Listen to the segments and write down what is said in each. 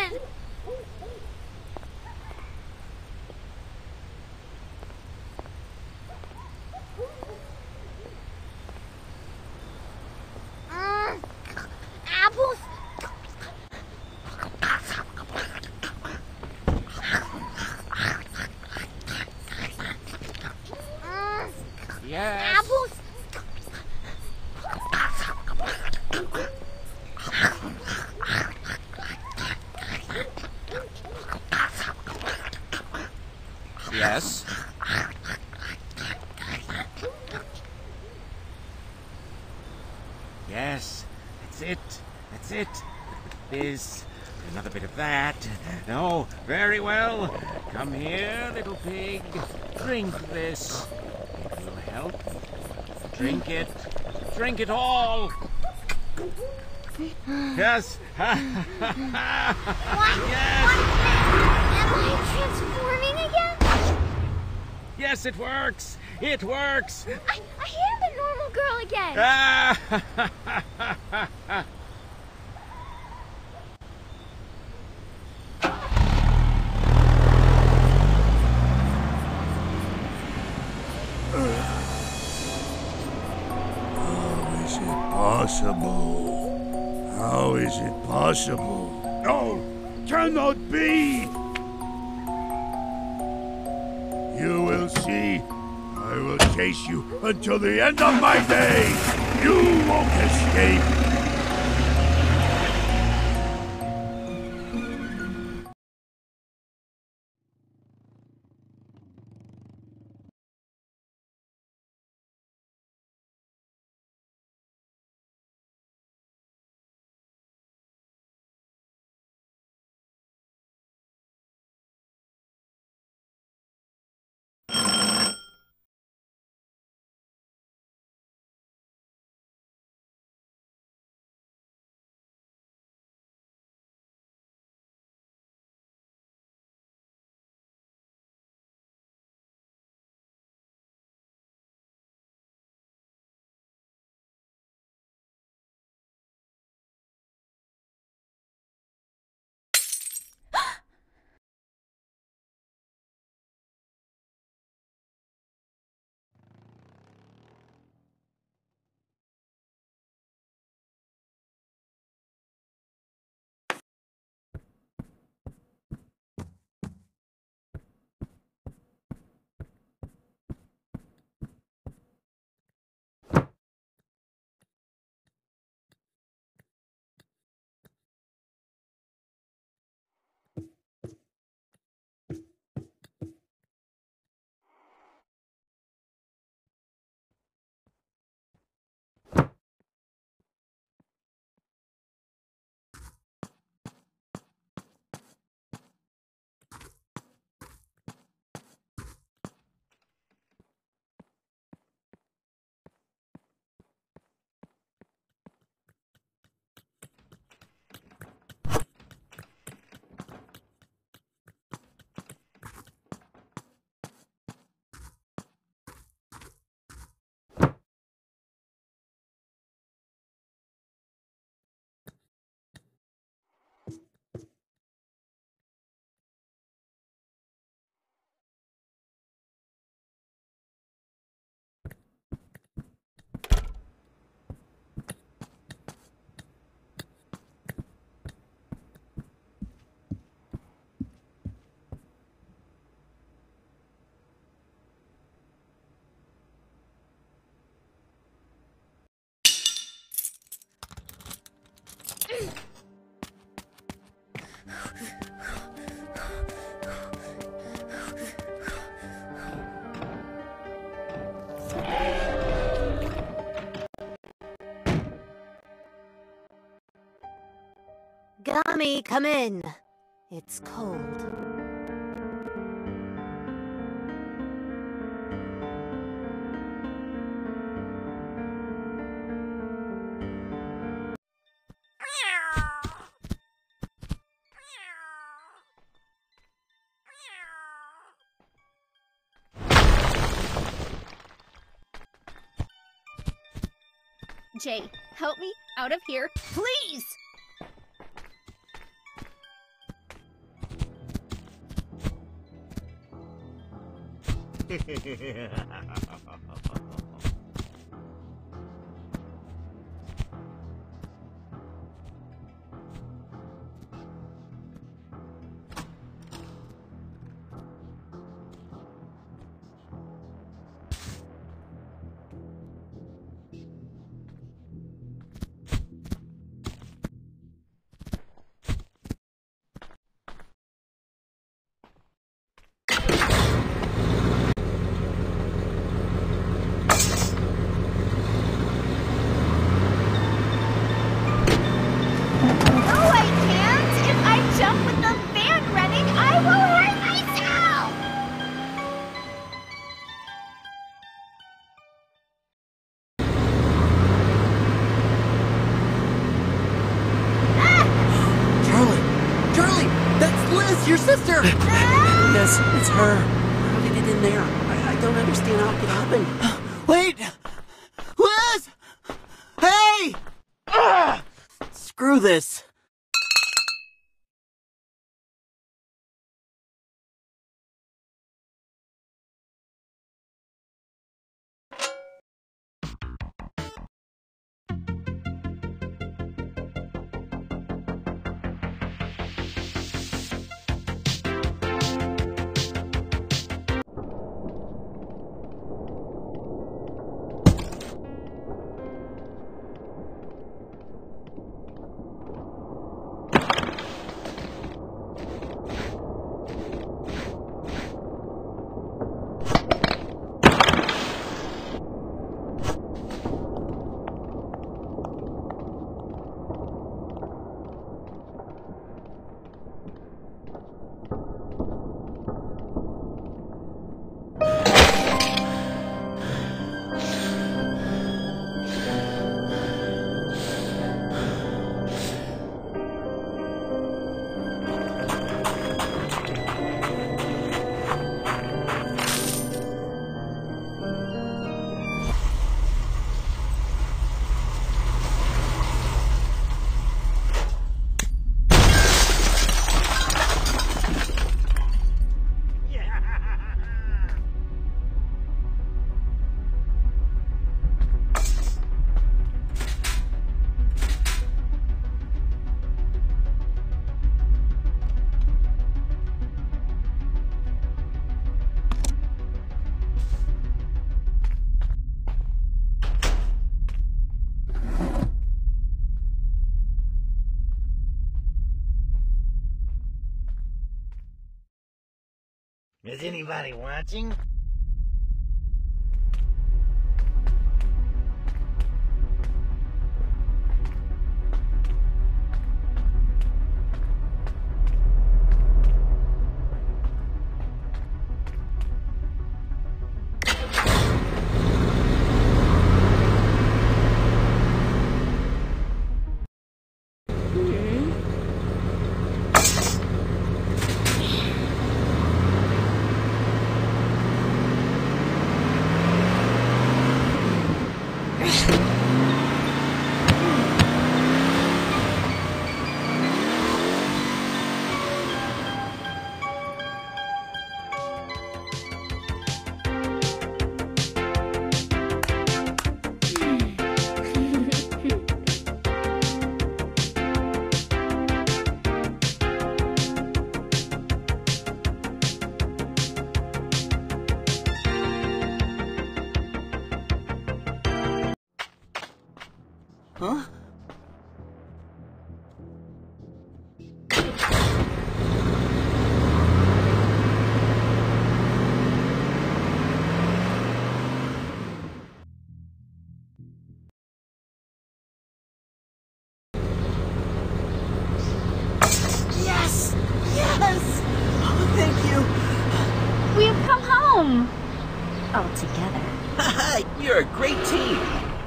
again! Apples? Yes. Apples? Yes. Yes. That's it. That's it. This. Another bit of that. No. Very well. Come here, little pig. Drink this. It will help. Drink it. Drink it all. Yes. What? Yes. Am I transforming again? Yes, it works. It works. I am a normal girl again. How is it possible? How is it possible? No, cannot be! You will see. I will chase you until the end of my days. You won't escape. Gummy, come in. It's cold. Jay, help me out of here, please! Your sister! Yes, it's her. How did it get in there? I don't understand how it could happen. Wait! Liz! Hey! Screw this. Is anybody watching? Huh? Yes! Yes! Oh, thank you. We've come home. All together. You're a great team.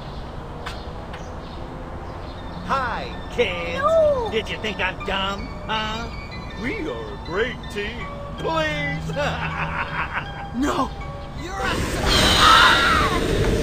Hi, kids. No. Did you think I'm dumb? Huh? We are a great team. Please. No! You're a...